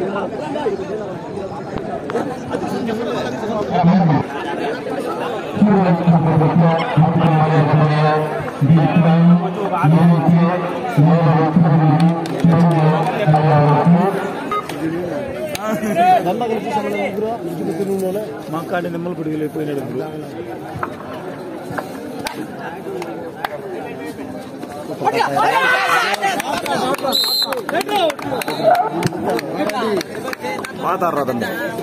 Makan നമ്മൾ കുടിയിലെ പോയി നടക്കുന്നു മാതാറാതന്നെ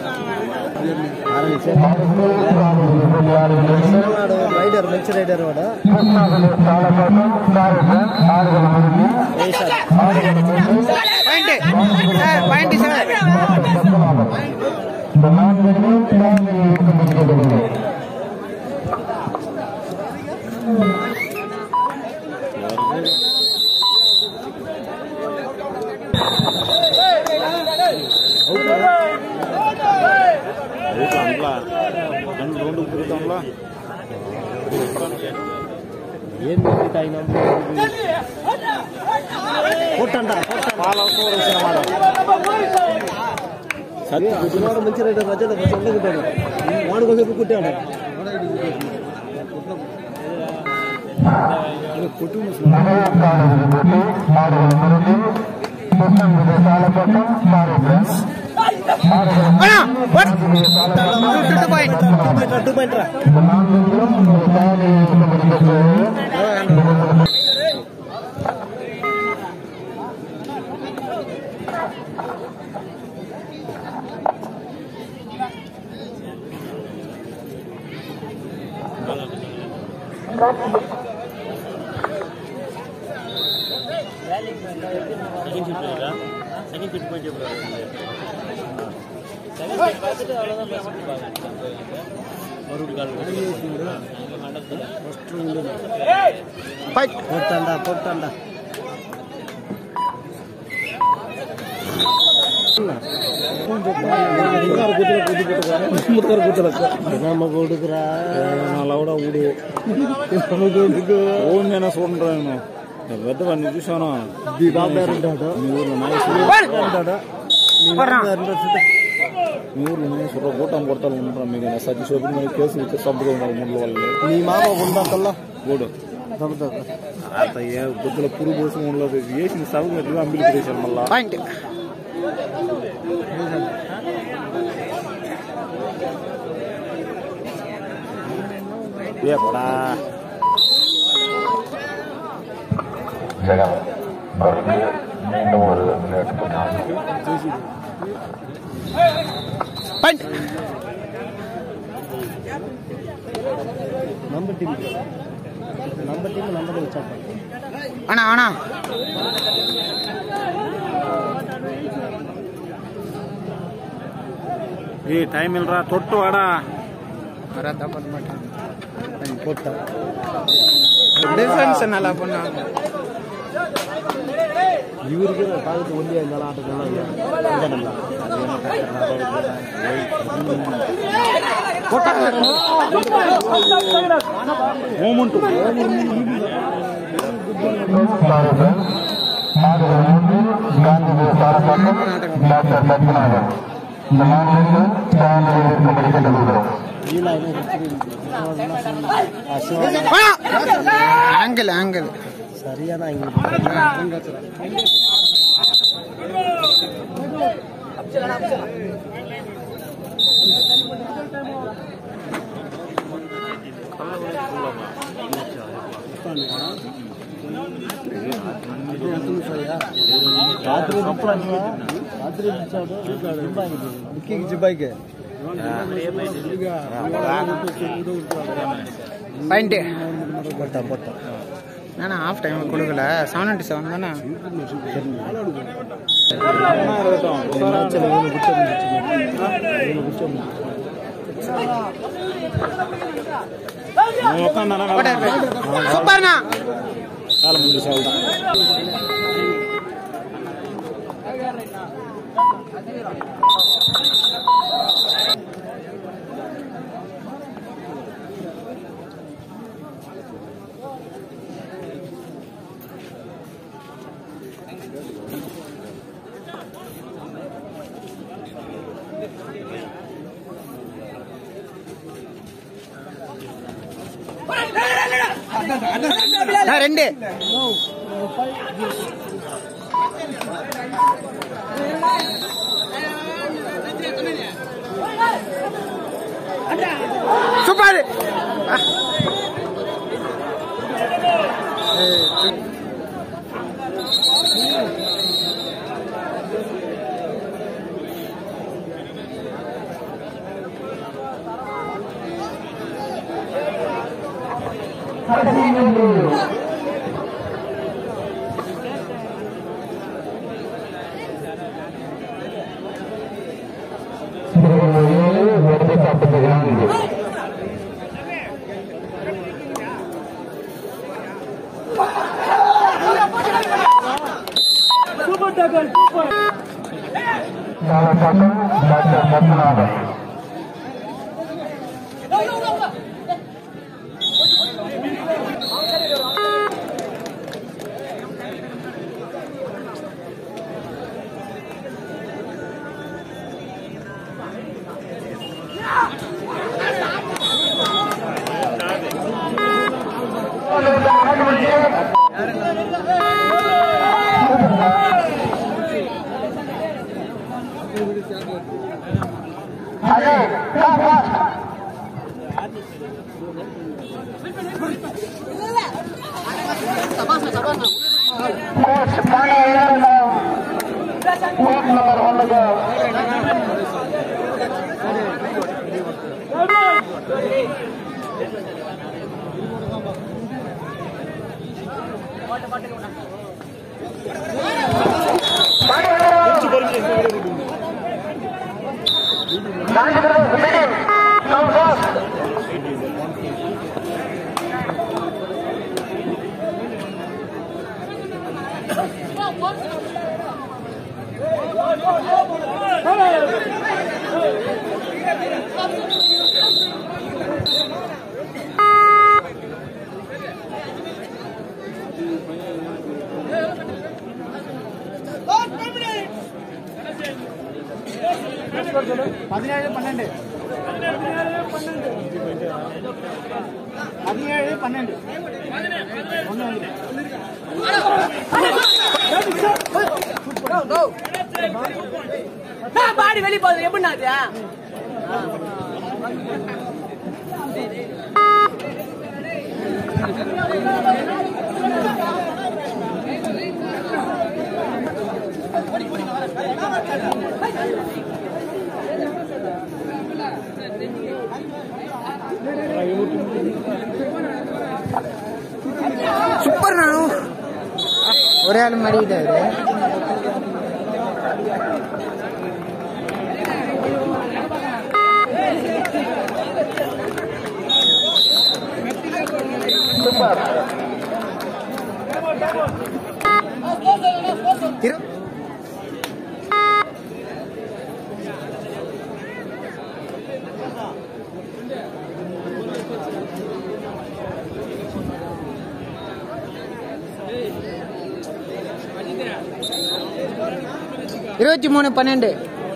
ರೈಡರ್ ಮೆಂಚ್ ರೈಡರ್ ವಾಡ ಪಾಯಿಂಟ್ ಸರ್ మంచి రైడర్ రజల చెల్లగుంటాడు వాడు కోసం కుట్టాడు కూటం కొడతాను ఉంటాం మీకు సచి షోపింగ్ మళ్ళీ కేసు ఇచ్చే సబ్బుగా ఉన్నారు ముందు వాళ్ళు నీ మామ ఉండాకల్లా గోడు గుద్దుల పురుగు పోసం ఉండదు వేసిన సభకు అంబిలి చేశారు మళ్ళా ఏపడా Point. Number team వచ్చాక అన్నా అన్నా ఏ టైం ఇల్రా తొట్టు ఆడా అరా తప్పనమాట కొట్ట డిఫెన్స్ అలా పన్నా ಇವರಿಗೆ ಕಾಲಕ್ಕೆ ಒಂದೇ ಅಂದಲ್ಲ ಆಟಗಳನ್ನ ಮೂಮೆಂಟ್ ಆಂಗಲ್ ಆಂಗಲ್ ಸರಿಯಾದ ರಾತ್ರಿ ಜಿಬ್ಬಾಯಿಗೆ ಪಾಯಿಂಟ್ ಕೊಡ್ತಾ ಕೊಡ್ತಾ ನಾನು ಹಾಫ್ ಟೈಮ್ ಕೊಡೋದಿಲ್ಲ 797 தானே సూపర్నా చాలా ముందు సాగుతా ரெண்டு சூப்பர். பாடி வெளியே போகுது எப்படின்னா சூப்பர். நானும் ஒரே ஆள் மாறிக்கிட்டாரு. இருபத்தி 23-12.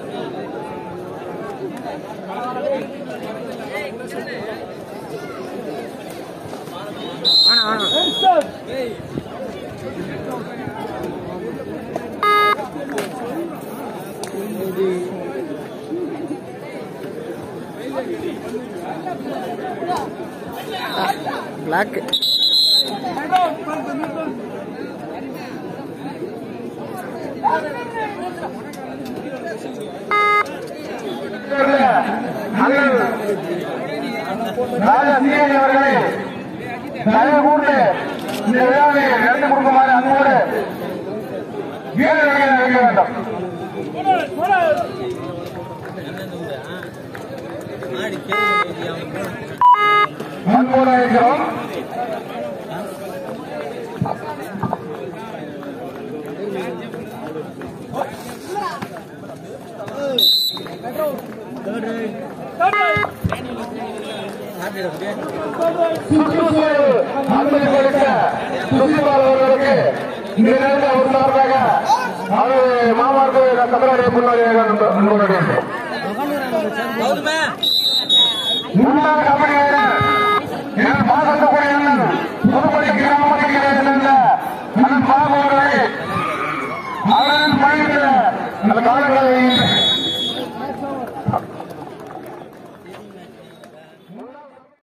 பிளாக் தயவு கூர்ந்து இந்த விழாவை நடத்தி கொடுக்குமாறு அன்போடு வீரர்களை நினைக்க வேண்டும். அன்போடு இருக்கிறோம். அன்பை கொடுத்த சுசிபால் அவர்களுக்கு இந்த நேரத்தில் அவர் சார்பாக அது மாமாவுக்கு தமிழக முன்னாள் கபடி